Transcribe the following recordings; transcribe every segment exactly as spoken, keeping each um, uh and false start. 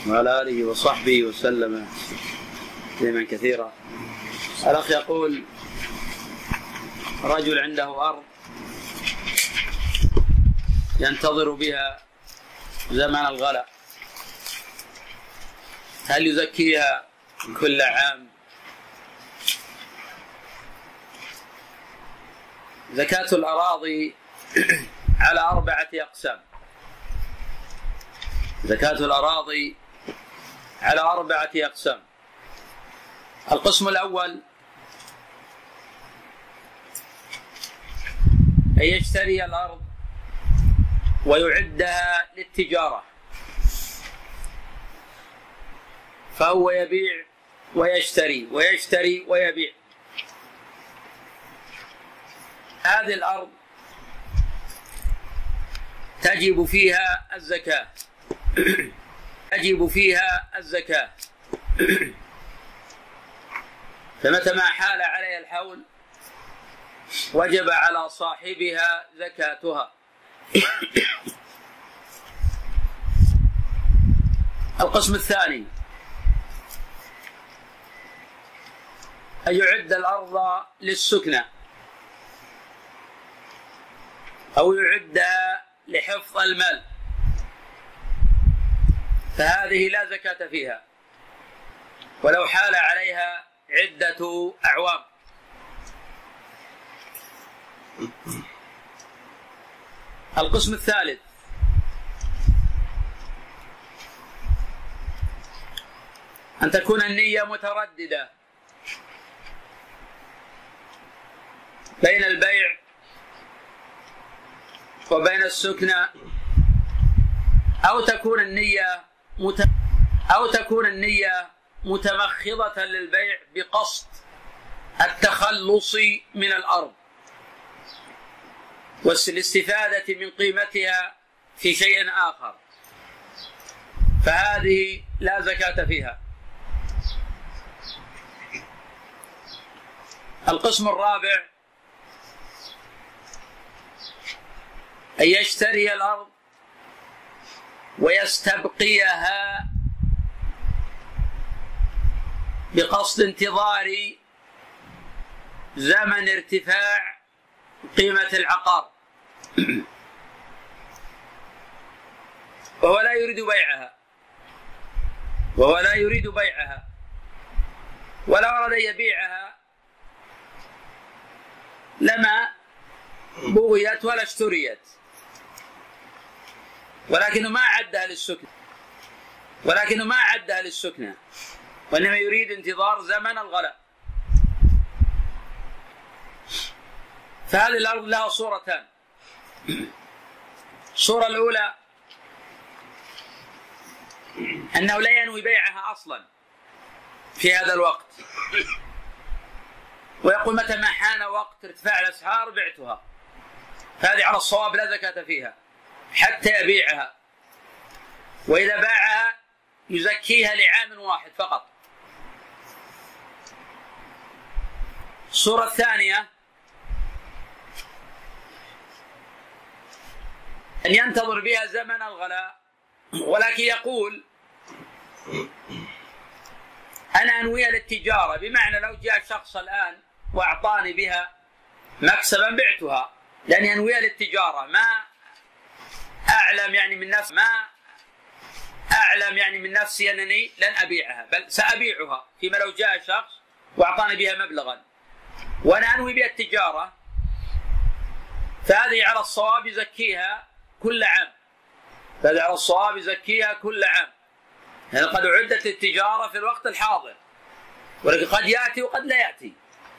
وعلى آله وصحبه وسلم تسليما كثيرا. الأخ يقول: رجل عنده أرض ينتظر بها زمن الغلة، هل يزكيها كل عام؟ زكاة الأراضي على أربعة أقسام. زكاة الأراضي على أربعة أقسام. القسم الأول أن يشتري الأرض ويعدها للتجارة، فهو يبيع ويشتري ويشتري ويبيع. هذه الأرض تجب فيها الزكاة تجب فيها الزكاة فمتى ما حال عليها الحول وجب على صاحبها زكاتها. القسم الثاني أن يعد الأرض للسكنى أو يعدها لحفظ المال، فهذه لا زكاة فيها ولو حال عليها عدة أعوام. القسم الثالث أن تكون النية مترددة بين البيع وبين السكنى، أو تكون النية مت... أو تكون النية متمخضة للبيع بقصد التخلص من الأرض والاستفادة من قيمتها في شيء آخر، فهذه لا زكاة فيها. القسم الرابع أن يشتري الأرض ويستبقيها بقصد انتظار زمن ارتفاع قيمة العقار، وهو لا يريد بيعها وهو لا يريد بيعها ولا أراد أن يبيعها لما بغيت ولا اشتريت، ولكنه ما عدها للسكنى ولكنه ما عدها للسكنى وإنما يريد انتظار زمن الغلاء. فهذه الأرض لها صورتان. الصورة الأولى أنه لا ينوي بيعها أصلا في هذا الوقت، ويقول متى ما حان وقت ارتفاع الأسعار بعتها، فهذه على الصواب لا زكاة فيها حتى يبيعها، وإذا باعها يزكيها لعام واحد فقط. الصورة الثانية أن ينتظر بها زمن الغلاء، ولكن يقول أنا أنويها للتجارة، بمعنى لو جاء شخص الآن وأعطاني بها مكسبا بعتها، لأني أنويها للتجارة، ما أعلم يعني من نفسي ما أعلم يعني من نفسي أنني لن أبيعها، بل سأبيعها فيما لو جاء شخص وأعطاني بها مبلغا وأنا أنوي بها التجارة، فهذه على الصواب يزكيها كل عام فهذه على الصواب يزكيها كل عام، يعني قد أعدت التجارة في الوقت الحاضر، ولكن قد يأتي وقد لا يأتي.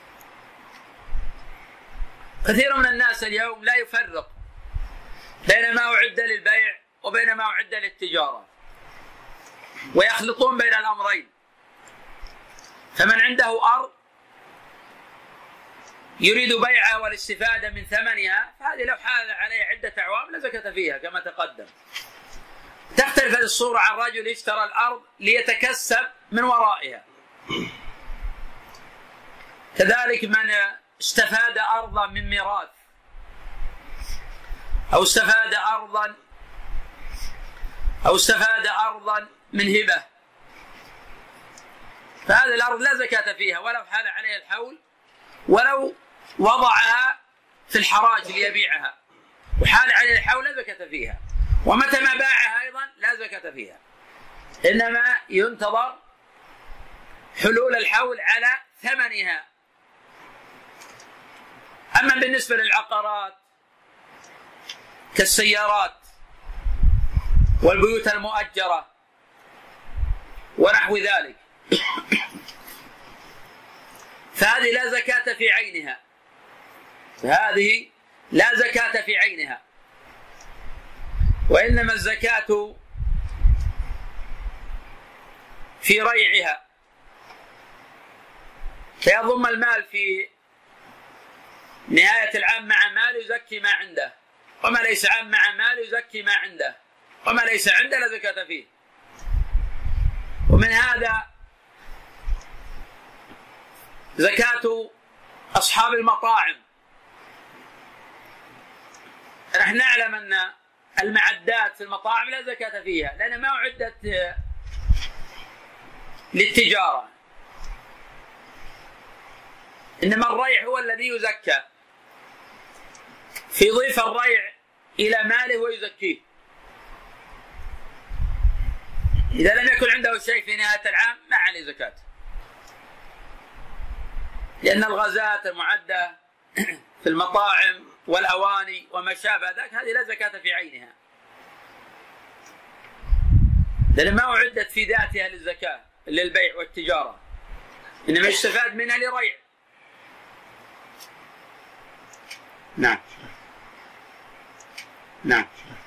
كثير من الناس اليوم لا يفرق بين ما أعد للبيع وبين ما أعد للتجارة، ويخلطون بين الأمرين. فمن عنده أرض يريد بيعها والاستفادة من ثمنها، فهذه لو حال عليها عدة أعوام لا زكاة فيها كما تقدم. تختلف هذه الصورة عن رجل اشترى الأرض ليتكسب من ورائها. كذلك من استفاد أرضا من ميراث أو استفاد أرضا أو استفاد أرضا من هبة، فهذه الأرض لا زكاة فيها ولو حال عليها الحول، ولو وضعها في الحراج ليبيعها وحال عليها الحول لا زكاة فيها. ومتى ما باعها أيضا لا زكاة فيها، إنما ينتظر حلول الحول على ثمنها. أما بالنسبة للعقارات كالسيارات والبيوت المؤجرة ونحو ذلك فهذه لا زكاة في عينها، هذه لا زكاة في عينها، وإنما الزكاة في ريعها، فيضم المال في نهاية العام مع مال يزكي ما عنده، وما ليس عام مع مال يزكي ما عنده، وما ليس عنده لا زكاة فيه. ومن هذا زكاة أصحاب المطاعم. نحن نعلم أن المعدات في المطاعم لا زكاة فيها لأنها ما أعدت للتجارة، إنما الريع هو الذي يزكى، فيضيف الريع إلى ماله ويزكيه. إذا لم يكن عنده شيء في نهاية العام ما عليه زكاة، لأن الغازات المعدة في المطاعم والأواني وما شابه ذلك هذه لا زكاة في عينها، لأن ما أعدت في ذاتها للزكاة للبيع والتجارة، إنما يستفاد منها لريع. نعم نعم